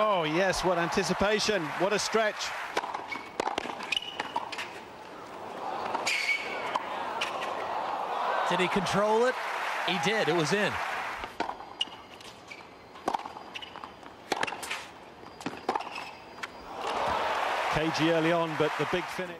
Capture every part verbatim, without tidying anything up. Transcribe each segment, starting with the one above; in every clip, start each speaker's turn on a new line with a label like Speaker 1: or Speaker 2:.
Speaker 1: Oh, yes, what anticipation. What a stretch.
Speaker 2: Did he control it? He did. It was in.
Speaker 1: Cagey early on, but the big finish.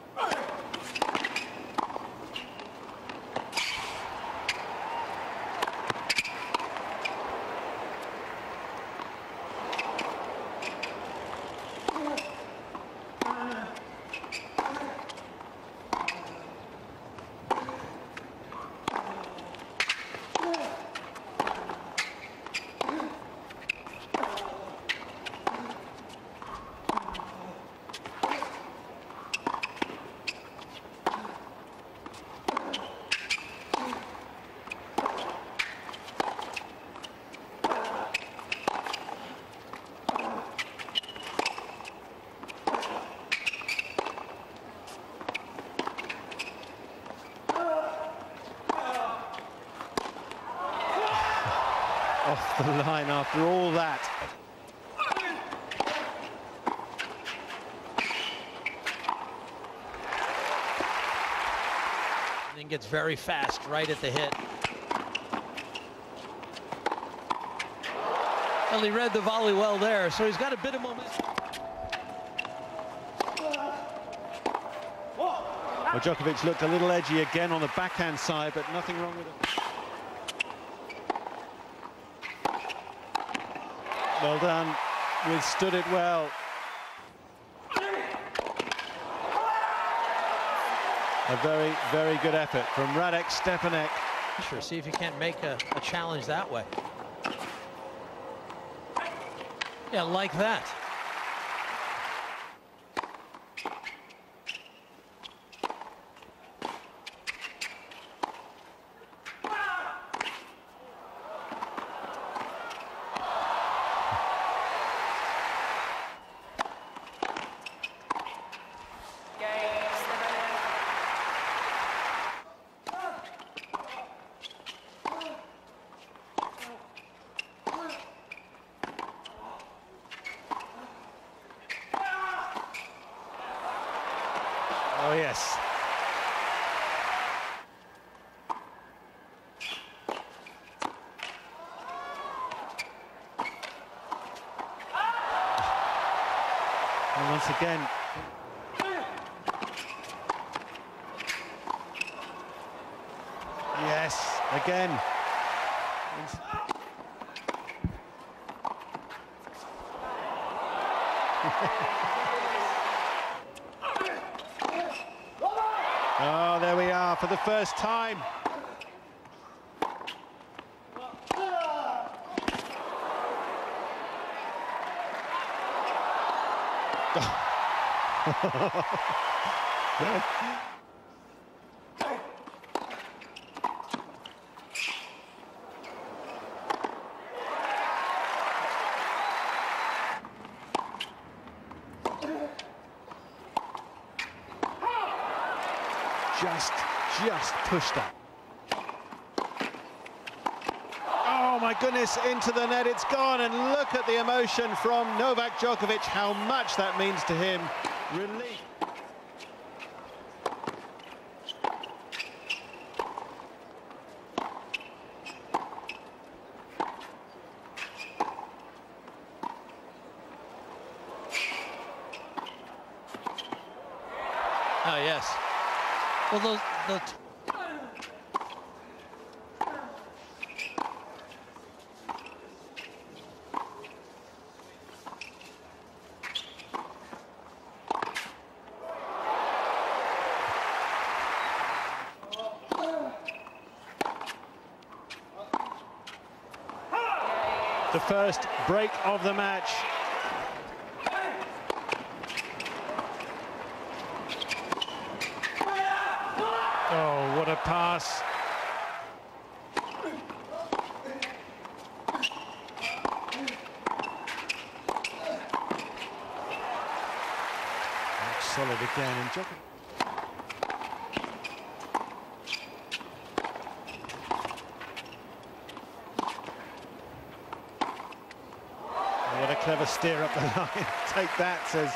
Speaker 1: Off the line after all that.
Speaker 2: And then gets very fast right at the hit. Well, he read the volley well there, so he's got a bit of momentum.
Speaker 1: Well, Djokovic looked a little edgy again on the backhand side, but nothing wrong with it. Well done, withstood it well. A very, very good effort from Radek Stepanek.
Speaker 2: Sure, see if you can't make a, a challenge that way. Yeah, like that.
Speaker 1: Oh, yes. And once again. Yes, again. Oh, there we are for the first time. Just, just pushed up. Oh my goodness, into the net it's gone, and look at the emotion from Novak Djokovic, how much that means to him. Relief.
Speaker 2: Oh, yes. Well, the, the
Speaker 1: the first break of the match. Oh, what a pass. Looks solid again, and Djokovic. What a clever steer up the line. Take that, says.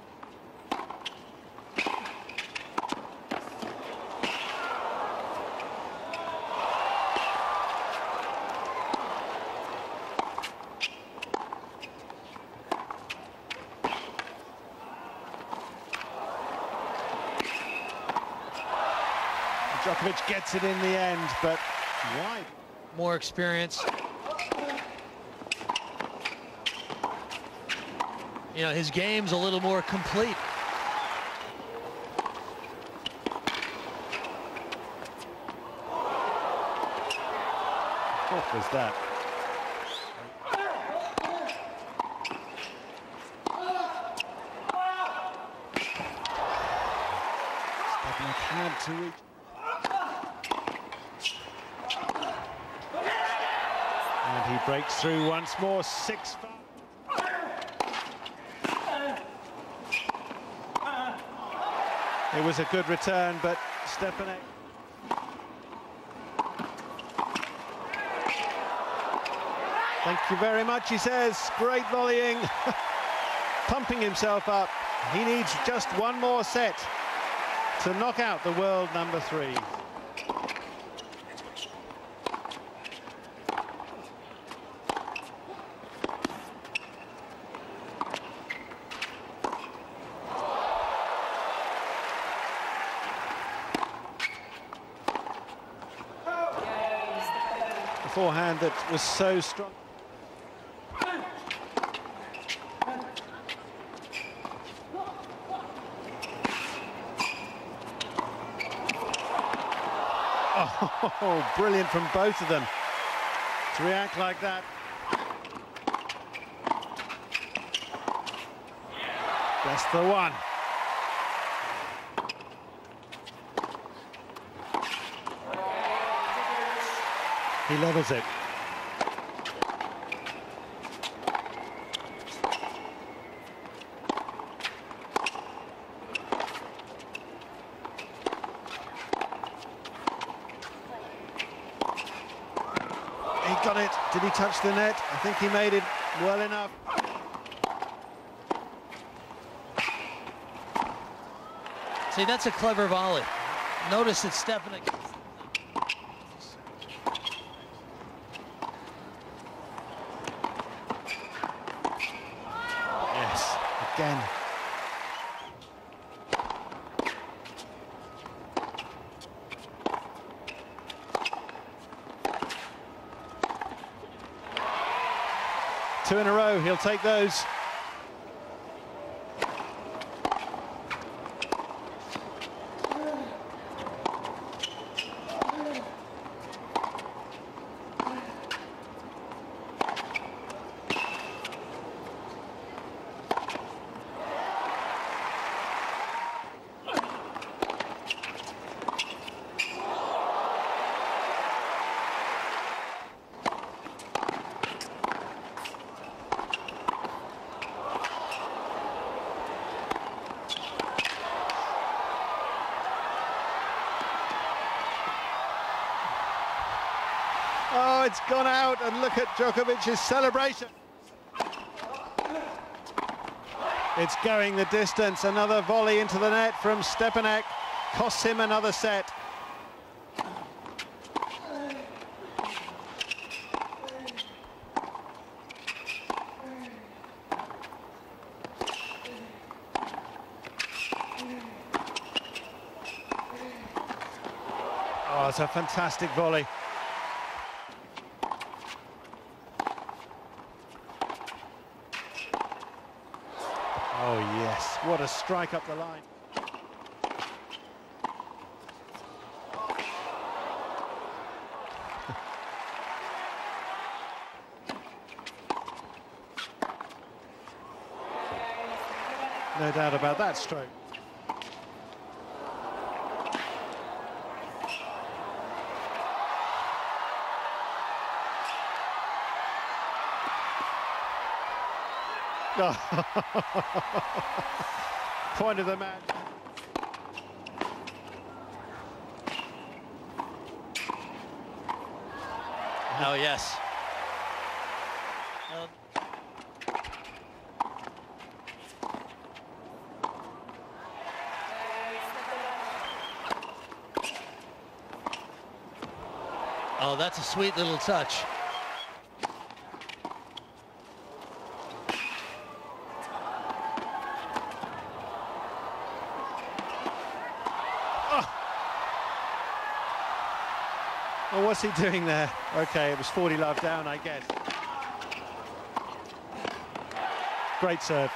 Speaker 1: Djokovic gets it in the end, but wide.
Speaker 2: More experience. You know, his game's a little more complete.
Speaker 1: What was that? Stepanek had to reach. And he breaks through once more, six five. It was a good return, but Stepanek. Thank you very much, he says. Great volleying. Pumping himself up. He needs just one more set to knock out the world number three. Forehand that was so strong. Oh, brilliant from both of them to react like that. That's the one. He levels it. He got it. Did he touch the net? I think he made it well enough.
Speaker 2: See, that's a clever volley. Notice that Stepanek.
Speaker 1: Yes, again. Two in a row, he'll take those. Oh, it's gone out, and look at Djokovic's celebration. It's going the distance. Another volley into the net from Stepanek costs him another set. Oh, it's a fantastic volley. Oh yes, what a strike up the line. No doubt about that stroke. Point of the match.
Speaker 2: Oh, yes. Uh, Oh, that's a sweet little touch.
Speaker 1: Oh. Well, what's he doing there? Okay, it was forty love down, I guess. Great serve.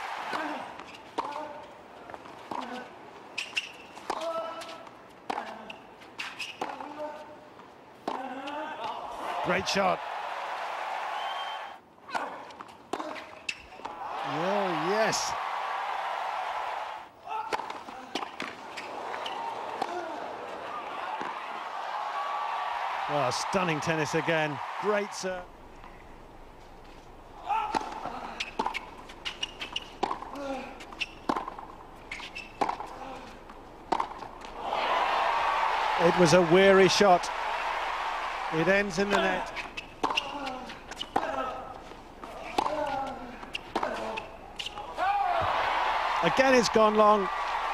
Speaker 1: Great shot. Oh, yes. Oh, stunning tennis again. Great serve. It was a weary shot. It ends in the net. Again, it's gone long.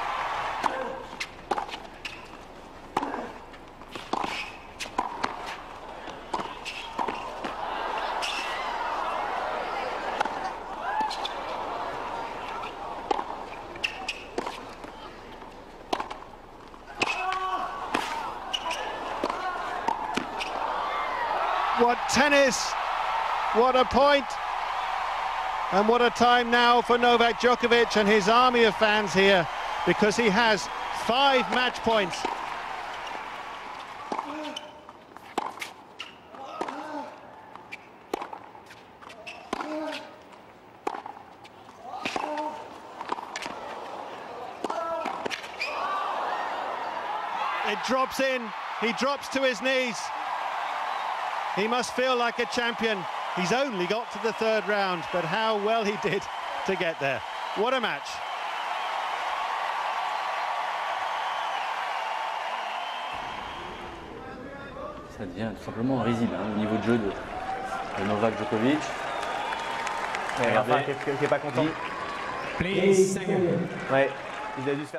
Speaker 1: What tennis, what a point, and what a time now for Novak Djokovic and his army of fans here, because he has five match points. It drops in, he drops to his knees. He must feel like a champion. He's only got to the third round, but how well he did to get there. What a match.
Speaker 3: Ça devient tout simplement risible, hein, au niveau de jeu de, de Novak Djokovic.
Speaker 4: Ouais, Rafa qui n'est pas content.
Speaker 5: Please.
Speaker 4: Ouais, il a dû se faire